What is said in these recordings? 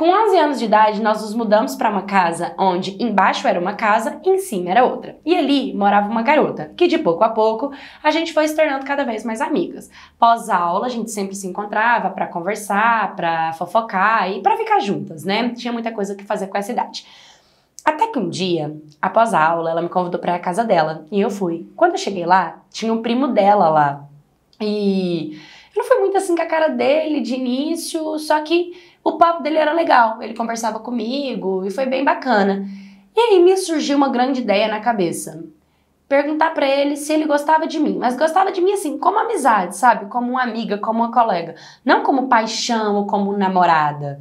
Com 11 anos de idade, nós nos mudamos para uma casa onde embaixo era uma casa e em cima era outra. E ali morava uma garota, que de pouco a pouco a gente foi se tornando cada vez mais amigas. Pós-aula, a gente sempre se encontrava para conversar, para fofocar e para ficar juntas, né? Tinha muita coisa que fazer com essa idade. Até que um dia, após a aula, ela me convidou para ir à casa dela e eu fui. Quando eu cheguei lá, tinha um primo dela lá. E eu não fui muito assim com a cara dele de início, só que o papo dele era legal, ele conversava comigo e foi bem bacana. E aí me surgiu uma grande ideia na cabeça. Perguntar pra ele se ele gostava de mim, mas gostava de mim assim, como amizade, sabe? Como uma amiga, como uma colega. Não como paixão ou como namorada.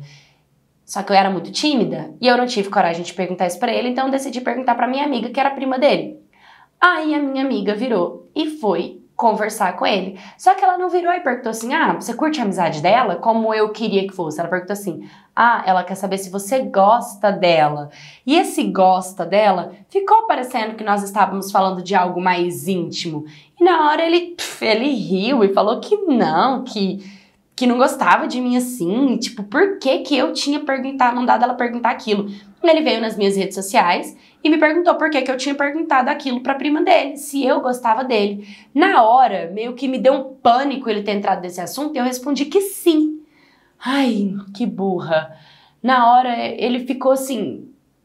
Só que eu era muito tímida e eu não tive coragem de perguntar isso pra ele, então eu decidi perguntar pra minha amiga, que era prima dele. Aí a minha amiga virou e foi conversar com ele. Só que ela não virou e perguntou assim, ah, você curte a amizade dela? Como eu queria que fosse. Ela perguntou assim, ah, ela quer saber se você gosta dela. E esse gosta dela ficou parecendo que nós estávamos falando de algo mais íntimo. E na hora ele riu e falou que não, que não gostava de mim assim, tipo, por que que eu tinha mandado ela perguntar aquilo? Ele veio nas minhas redes sociais e me perguntou por que que eu tinha perguntado aquilo pra prima dele, se eu gostava dele. Na hora, meio que me deu um pânico ele ter entrado nesse assunto e eu respondi que sim. Ai, que burra. Na hora, ele ficou assim,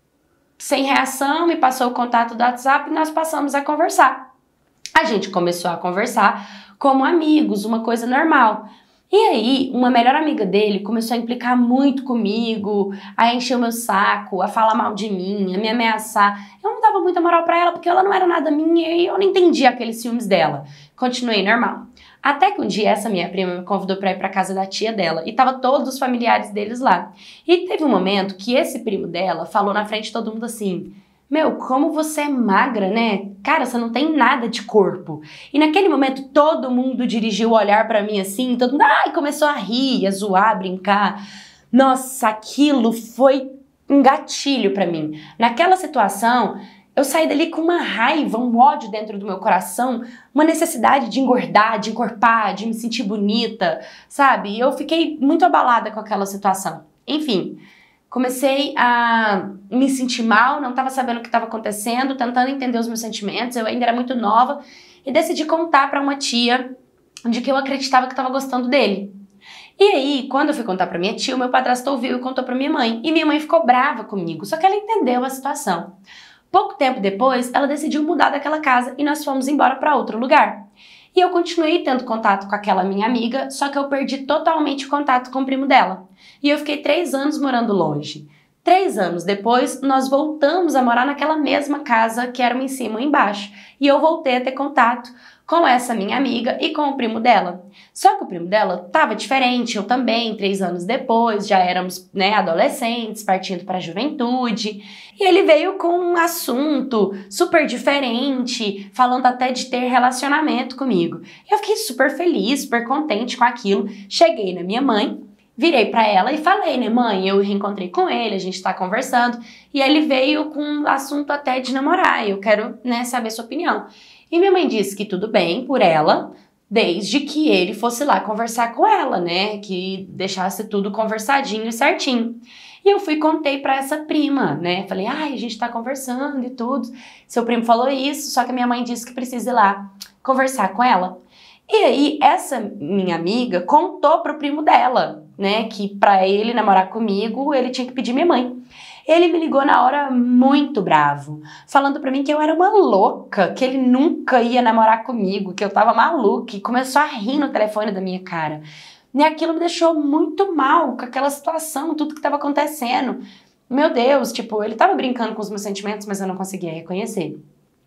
sem reação, me passou o contato do WhatsApp e nós passamos a conversar. A gente começou a conversar como amigos, uma coisa normal. E aí, uma melhor amiga dele começou a implicar muito comigo, a encher o meu saco, a falar mal de mim, a me ameaçar. Eu não dava muita moral pra ela porque ela não era nada minha e eu não entendia aqueles ciúmes dela. Continuei normal. Até que um dia essa minha prima me convidou pra ir pra casa da tia dela e tava todos os familiares deles lá. E teve um momento que esse primo dela falou na frente de todo mundo assim: meu, como você é magra, né? Cara, você não tem nada de corpo. E naquele momento todo mundo dirigiu o olhar pra mim assim, todo mundo começou a rir, a zoar, a brincar. Nossa, aquilo foi um gatilho pra mim. Naquela situação, eu saí dali com uma raiva, um ódio dentro do meu coração, uma necessidade de engordar, de encorpar, de me sentir bonita, sabe? E eu fiquei muito abalada com aquela situação. Enfim, comecei a me sentir mal, não estava sabendo o que estava acontecendo, tentando entender os meus sentimentos, eu ainda era muito nova, e decidi contar para uma tia de que eu acreditava que estava gostando dele. E aí, quando eu fui contar para minha tia, o meu padrasto ouviu e contou para minha mãe, e minha mãe ficou brava comigo, só que ela entendeu a situação. Pouco tempo depois, ela decidiu mudar daquela casa e nós fomos embora para outro lugar. E eu continuei tendo contato com aquela minha amiga, só que eu perdi totalmente o contato com o primo dela. E eu fiquei 3 anos morando longe. 3 anos depois, nós voltamos a morar naquela mesma casa que era uma em cima e embaixo. E eu voltei a ter contato com essa minha amiga e com o primo dela. Só que o primo dela tava diferente, eu também, 3 anos depois, já éramos, né, adolescentes, partindo para a juventude. E ele veio com um assunto super diferente, falando até de ter relacionamento comigo. Eu fiquei super feliz, super contente com aquilo. Cheguei na minha mãe, virei pra ela e falei, né, mãe, eu reencontrei com ele, a gente tá conversando, e ele veio com um assunto até de namorar, eu quero, né, saber sua opinião. E minha mãe disse que tudo bem por ela, desde que ele fosse lá conversar com ela, né, que deixasse tudo conversadinho e certinho. E eu fui e contei pra essa prima, né, falei, ai, a gente tá conversando e tudo, seu primo falou isso, só que a minha mãe disse que precisa ir lá conversar com ela. E aí, essa minha amiga contou pro primo dela, né, que pra ele namorar comigo, ele tinha que pedir minha mãe. Ele me ligou na hora muito bravo, falando pra mim que eu era uma louca, que ele nunca ia namorar comigo, que eu tava maluca, e começou a rir no telefone da minha cara. E aquilo me deixou muito mal com aquela situação, tudo que tava acontecendo. Meu Deus, tipo, ele tava brincando com os meus sentimentos, mas eu não conseguia reconhecer.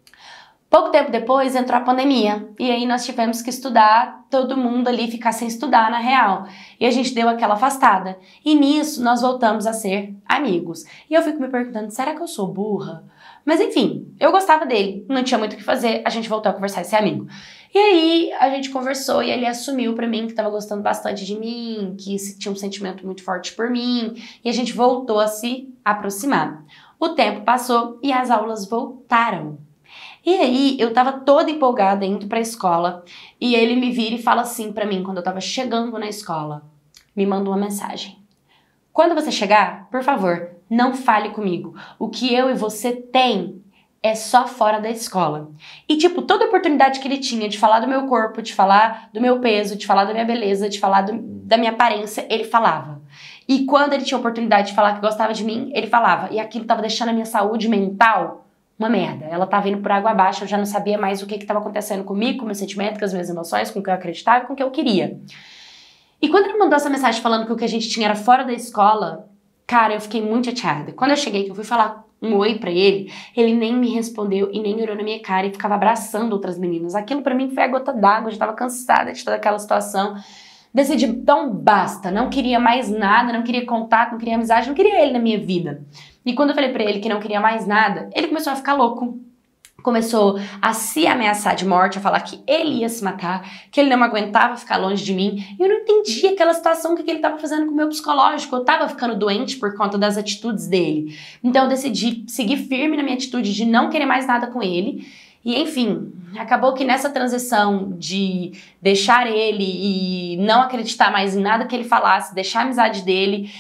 Pouco tempo depois entrou a pandemia e aí nós tivemos que estudar, todo mundo ali ficar sem estudar na real. E a gente deu aquela afastada. E nisso nós voltamos a ser amigos. E eu fico me perguntando, será que eu sou burra? Mas enfim, eu gostava dele, não tinha muito o que fazer, a gente voltou a conversar e ser amigo. E aí a gente conversou e ele assumiu pra mim que tava gostando bastante de mim, que tinha um sentimento muito forte por mim. E a gente voltou a se aproximar. O tempo passou e as aulas voltaram. E aí, eu tava toda empolgada indo pra escola e ele me vira e fala assim pra mim, quando eu tava chegando na escola, me manda uma mensagem. Quando você chegar, por favor, não fale comigo. O que eu e você tem é só fora da escola. E tipo, toda oportunidade que ele tinha de falar do meu corpo, de falar do meu peso, de falar da minha beleza, de falar da minha aparência, ele falava. E quando ele tinha oportunidade de falar que gostava de mim, ele falava. E aquilo tava deixando a minha saúde mental uma merda. Ela tava indo por água abaixo, eu já não sabia mais o que estava acontecendo comigo, com meus sentimentos, com as minhas emoções, com o que eu acreditava e com o que eu queria. E quando ele mandou essa mensagem falando que o que a gente tinha era fora da escola, cara, eu fiquei muito chateada. Quando eu cheguei, que eu fui falar um oi pra ele nem me respondeu e nem olhou na minha cara e ficava abraçando outras meninas. Aquilo pra mim foi a gota d'água, eu já tava cansada de toda aquela situação. Decidi, então basta, não queria mais nada, não queria contato, não queria amizade, não queria ele na minha vida. E quando eu falei pra ele que não queria mais nada, ele começou a ficar louco. Começou a se ameaçar de morte, a falar que ele ia se matar, que ele não aguentava ficar longe de mim. E eu não entendia aquela situação, o que ele estava fazendo com o meu psicológico. Eu estava ficando doente por conta das atitudes dele. Então eu decidi seguir firme na minha atitude de não querer mais nada com ele. E enfim, acabou que nessa transição de deixar ele e não acreditar mais em nada que ele falasse, deixar a amizade dele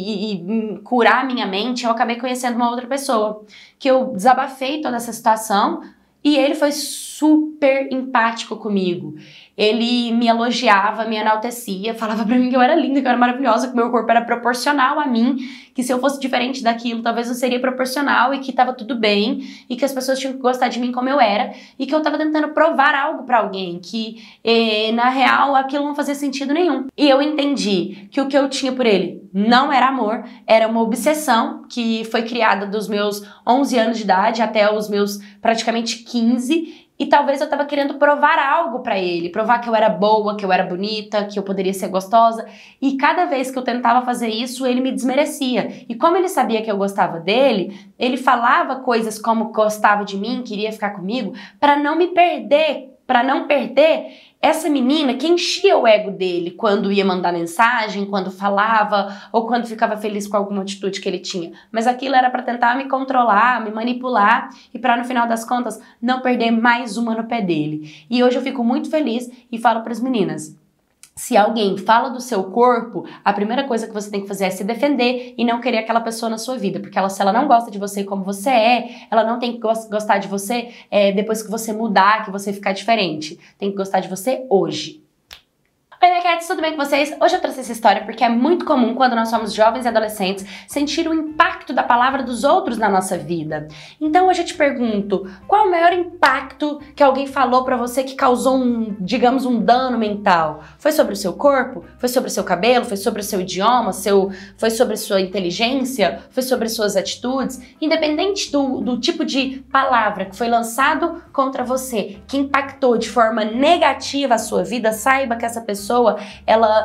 e curar a minha mente, eu acabei conhecendo uma outra pessoa, que eu desabafei toda essa situação e ele foi super empático comigo. Ele me elogiava, me enaltecia, falava pra mim que eu era linda, que eu era maravilhosa, que meu corpo era proporcional a mim, que se eu fosse diferente daquilo, talvez não seria proporcional e que tava tudo bem e que as pessoas tinham que gostar de mim como eu era e que eu tava tentando provar algo pra alguém, que na real aquilo não fazia sentido nenhum. E eu entendi que o que eu tinha por ele não era amor, era uma obsessão que foi criada dos meus 11 anos de idade até os meus praticamente 15. E talvez eu tava querendo provar algo pra ele, provar que eu era boa, que eu era bonita, que eu poderia ser gostosa. E cada vez que eu tentava fazer isso, ele me desmerecia. E como ele sabia que eu gostava dele, ele falava coisas como gostava de mim, queria ficar comigo, pra não me perder, pra não perder essa menina que enchia o ego dele quando ia mandar mensagem, quando falava ou quando ficava feliz com alguma atitude que ele tinha. Mas aquilo era pra tentar me controlar, me manipular e pra no final das contas não perder mais uma no pé dele. E hoje eu fico muito feliz e falo pras meninas: se alguém fala do seu corpo, a primeira coisa que você tem que fazer é se defender e não querer aquela pessoa na sua vida. Porque se ela não gosta de você como você ela não tem que gostar de você depois que você mudar, que você ficar diferente. Tem que gostar de você hoje. Oi, minha cats, tudo bem com vocês? Hoje eu trouxe essa história porque é muito comum quando nós somos jovens e adolescentes sentir o impacto da palavra dos outros na nossa vida. Então hoje eu te pergunto, qual é o maior impacto que alguém falou pra você que causou digamos, um dano mental? Foi sobre o seu corpo? Foi sobre o seu cabelo? Foi sobre o seu idioma? Foi sobre a sua inteligência? Foi sobre as suas atitudes? Independente do tipo de palavra que foi lançado contra você, que impactou de forma negativa a sua vida, saiba que essa pessoa ela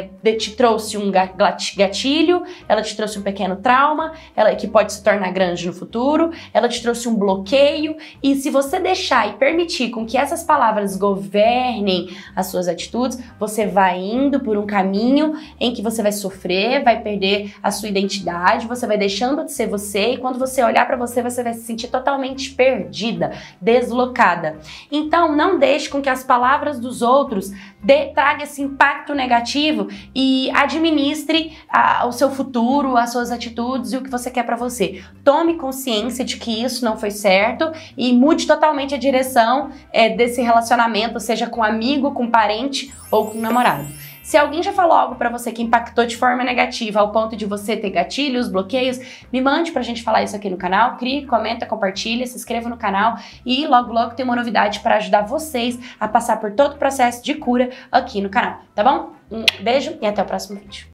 te trouxe um gatilho, ela te trouxe um pequeno trauma, que pode se tornar grande no futuro, ela te trouxe um bloqueio, e se você deixar e permitir com que essas palavras governem as suas atitudes, você vai indo por um caminho em que você vai sofrer, vai perder a sua identidade, você vai deixando de ser você, e quando você olhar pra você, você vai se sentir totalmente perdida, deslocada. Então não deixe com que as palavras dos outros tragam esse impacto negativo e administre o seu futuro, as suas atitudes e o que você quer pra você. Tome consciência de que isso não foi certo e mude totalmente a direção desse relacionamento, seja com amigo, com parente ou com namorado. Se alguém já falou algo pra você que impactou de forma negativa ao ponto de você ter gatilhos, bloqueios, me mande pra gente falar isso aqui no canal. Crie, comenta, compartilha, se inscreva no canal e logo logo tem uma novidade pra ajudar vocês a passar por todo o processo de cura aqui no canal, tá bom? Um beijo e até o próximo vídeo.